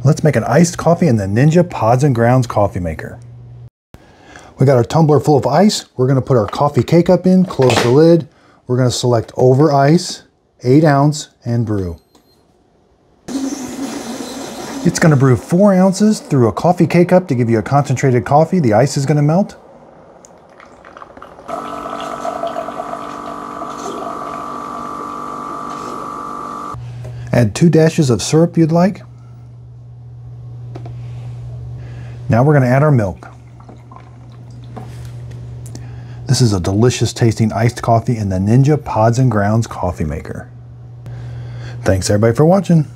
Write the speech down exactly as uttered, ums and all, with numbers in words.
Let's make an iced coffee in the Ninja Pods and Grounds coffee maker. We got our tumbler full of ice. We're going to put our coffee K-Cup in, close the lid. We're going to select over ice, eight ounce, and brew. It's going to brew four ounces through a coffee K-Cup to give you a concentrated coffee. The ice is going to melt. Add two dashes of syrup you'd like. Now we're going to add our milk. This is a delicious tasting iced coffee in the Ninja Pods and Grounds coffee maker. Thanks everybody for watching.